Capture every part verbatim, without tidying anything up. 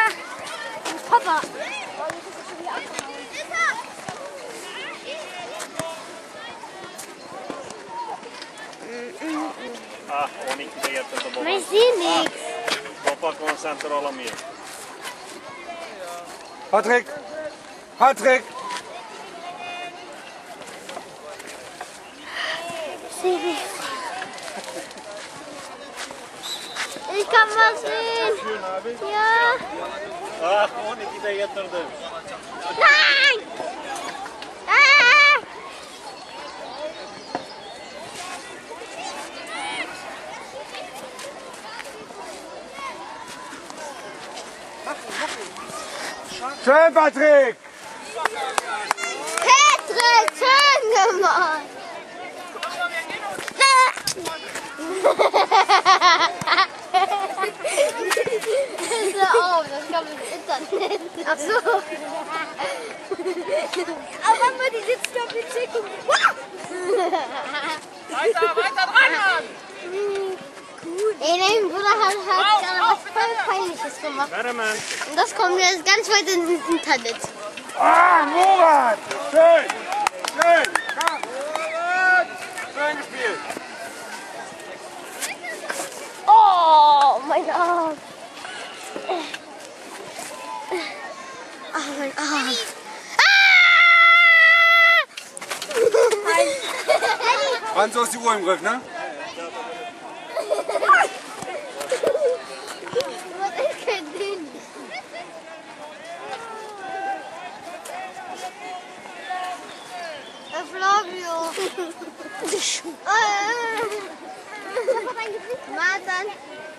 Papa. Ah, on ikka jättää tuon. Mais Phoenix. Papa koncentra alla mer. Patrick! Patrick! Siri. Ich kann was sehen. Ja. Ah, on ikka jättää tuon. Nein! Ah! Schön, Patrick! Patrick, schön gemacht! Hör auf, das kommt ins Internet. Ach so. Aber mal die sitzt auf der Chicken. Weiter, weiter dran, Mann! Cool. Ey, mein Bruder hat, hat gerade was voll Peinliches gemacht. Und das kommt jetzt ganz weit ins Internet. Ah, Murat! Schön! Schön! Komm! Schön gespielt! Oh, mein Arm! Oh, mein Arm! Wann so ist die Uhr im Griff, ne? Was ist kein Ding? Flavio! Martin!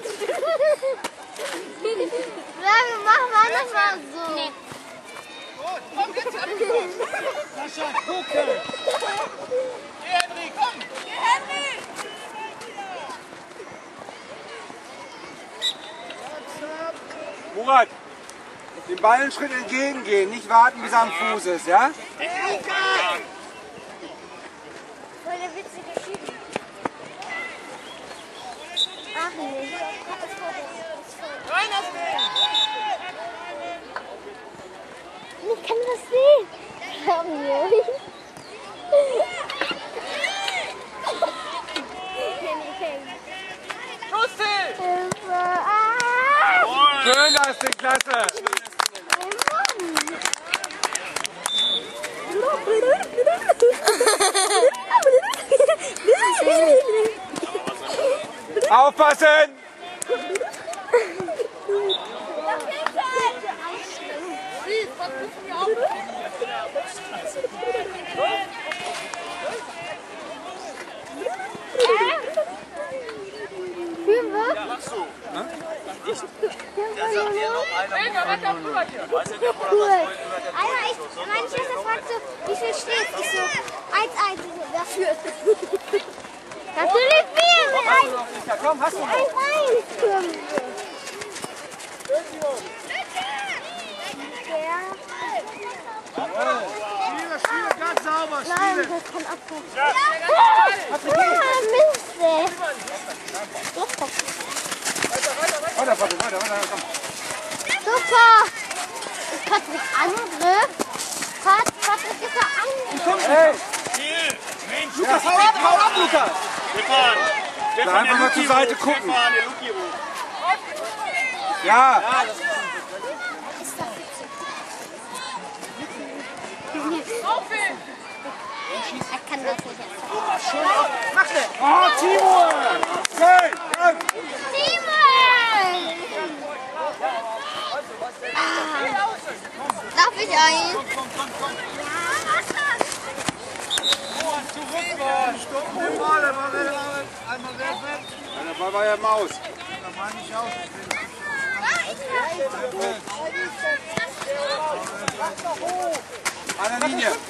Flavio, mach mal das mal so! Nee. Gut, komm jetzt ab! Sascha, gucke! Geh, Henry, komm! Geh, Henry! Murat! Den Ball einen Schritt entgegengehen, nicht warten, bis er am Fuß ist, ja? Voll der witzige Schieben. Ach nee. Rein das Ding! Ich kann das sehen. Glaub mir. Lustig! Schön, da ist die Klasse! Aufpassen! Cool. Alter, ich, meine Schwester fragt so, wie viel steht? Ich so, eins eins. Dafür. Natürlich viel mit eins. Komm, hast du noch? eins eins. Spiele, Spiele, ganz sauber, Nein, Spiele! das kann abfallen. Ah, Mist, ey. Weiter, Patrick, weiter, weiter, komm! Super. Ist Patrick Angriff? Pat, Patrick ist der Angriff. Hey! Mensch, Lukas, hau ab, hau ab, Lukas! Stefan! Da einfach mal zur Seite gucken. Stefan, der Luki ruft. Ja! Er kann das nicht. Mach schnell! Oh, Timur! Schön! Komm! Simon! Ah. Darf ich ein? Stopp mal, der war einmal weg. Der Ball war ja Maus. Da war nicht aus. An der Linie.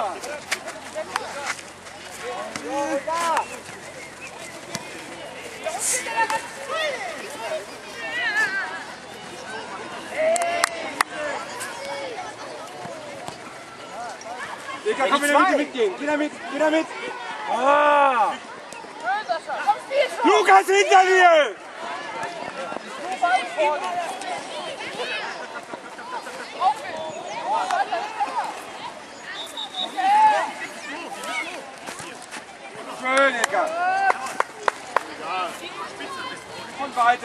Digga, komm in der Mitte mitgehen. Geh da mit, geh da mit. Ah. Lukas hinter dir!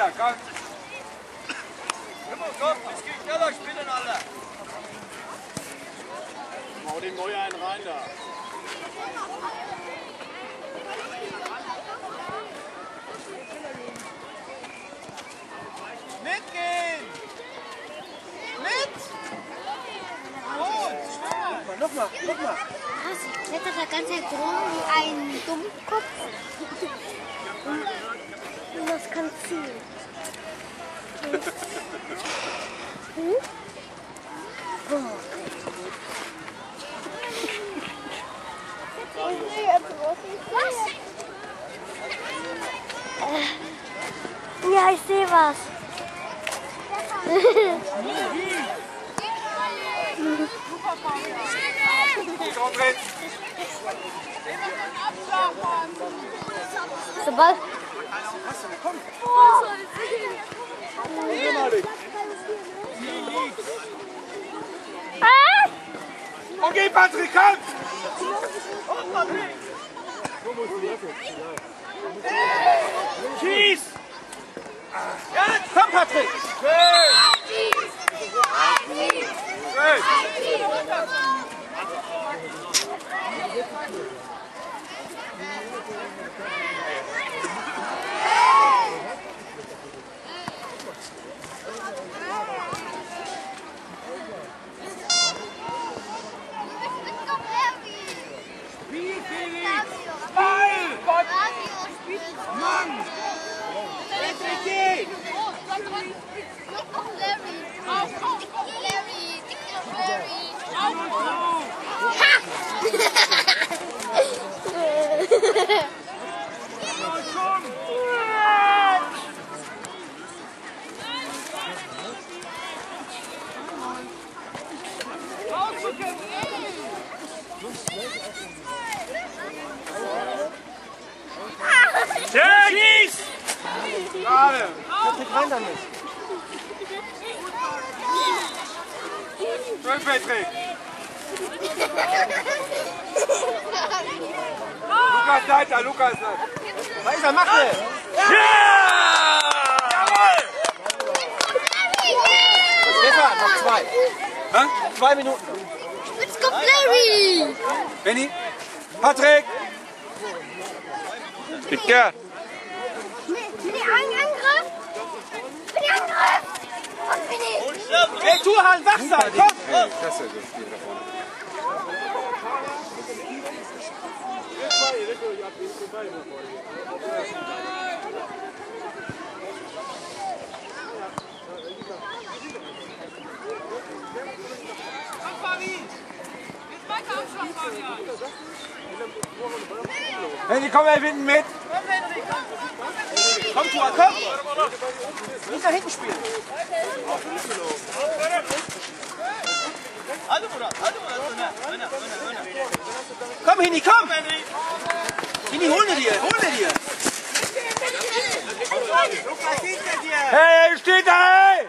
weiter, komm. Komm, es geht schneller, spielen alle. Hau den Neuer einen rein da. Mitgehen! Mit! Gut, schnell! Nochmal, nochmal. Krass, ich kletter da ganz rum wie ein Dummkopf. Und das kann ziehen. Hm? Oh. Was? Äh, ja, ich sehe was. Sobald. Okay, Patrick, komm! Schieß! Ja, komm, Patrick! Schön! Schön! Schieß! Gerade! Patrick, rein damit! Schön, Patrick! Lukas, Leiter, Lukas! Da ist er, mach er! Ja! Jawohl! Stefan, noch zwei. Hä? Zwei Minuten. Jetzt kommt Larry! Benni? Patrick! Icke! Mit dem Angriff? Mit dem Angriff! Und bin ich. Hey, Turhan, wach sein! Komm! Hey, klasse, das Spiel da vorne. Henry, komm mal hinten mit! Komm, Tua, komm! Nicht nach hinten spielen! Komm, Henry, komm! Henry, hol dir, hol dir! Hey, steht da, hey!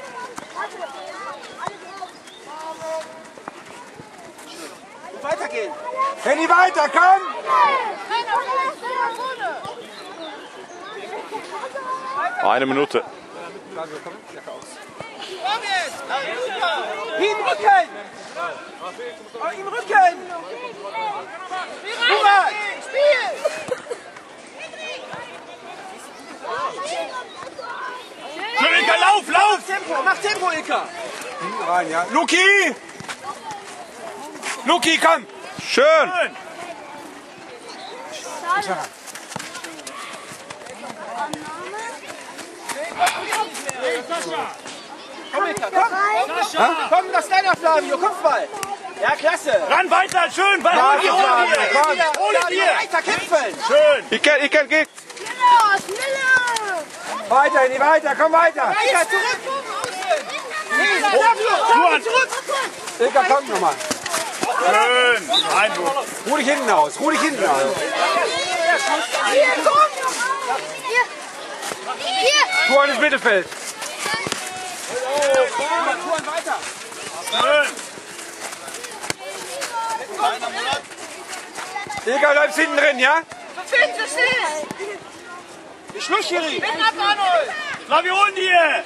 Weitergehen! Henry, weiter, komm! Eine Minute. Im Rücken! Im Rücken! Hurra! Spiel! Schön, Ilka, lauf, lauf! Tempo, mach Tempo, Ilka! Hinten rein, ja. Luki! Luki, komm! Schön! Komm, Ilka, komm! Komm, das ist deiner, Flavio, Kopfball! Ja, klasse! Ran weiter, schön! Ball, hol dir, hol dir! Hol dir! Weiter kämpfen! Schön! Icke, Icke, geh! Schneller, schneller! Weiter, Henny, weiter, komm weiter! Weiter, zurück! Nee, Flavio, Flavio, zurück! Ilka, komm nochmal! Schön! Einwurf! Ruh dich hinten aus, ruh dich hinten aus! Hier, komm! Hier! Hier! Tor ins Mittelfeld! Schön! Ilka, bleibst hinten drin, ja? Bitte, still! Schluss, Schiri! Bin ab, Arnold! Flavi, holen die hier!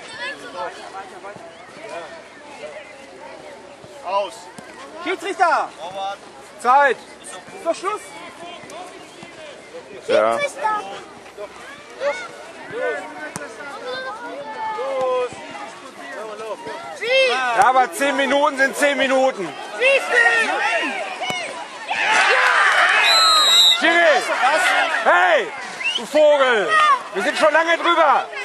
Aus. Schiedsrichter! Zeit! Ist doch Schluss! Ja. Ja, aber zehn Minuten sind zehn Minuten. Schiri! Hey, du Vogel! Wir sind schon lange drüber!